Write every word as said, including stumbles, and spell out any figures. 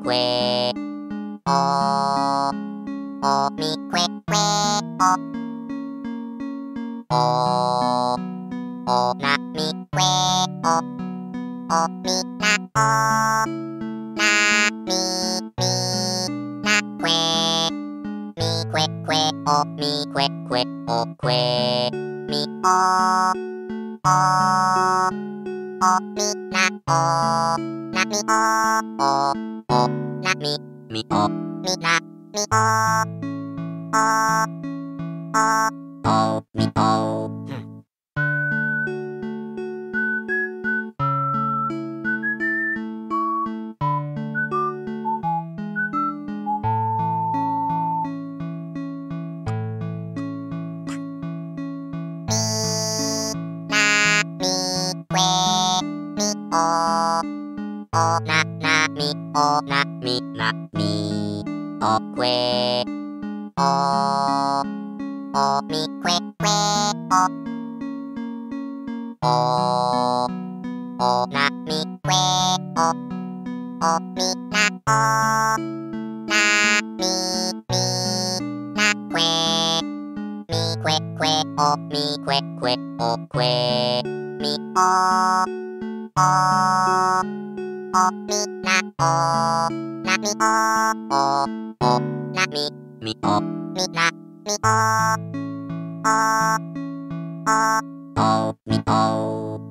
クエおおみクエクエおおおなみクエおおみなおなみみなクエみクエクエおみクエクエおクエみおおおみなおなみおおおなみみおみなみおおおみおおななみおなみなみおクエおおみクエクエおおおなみクエおおみなおなみみなクエみクエクエおみクエクエおクエみおおおみなおなみおおおなみみおみなみおおおおみお